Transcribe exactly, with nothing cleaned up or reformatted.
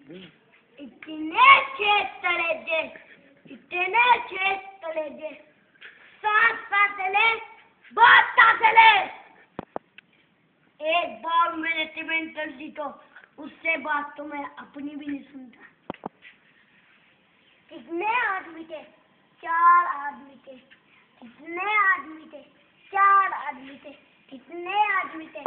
इतने खेत तले जे, इतने खेत तले जे, सांस सांस ले, बहुत सांस ले। एक बार मैंने टिफिन कर दी तो उससे बात तो मैं अपनी भी नहीं सुनता। कितने आदमी थे? चार आदमी थे। कितने आदमी थे? चार आदमी थे। कितने आदमी थे?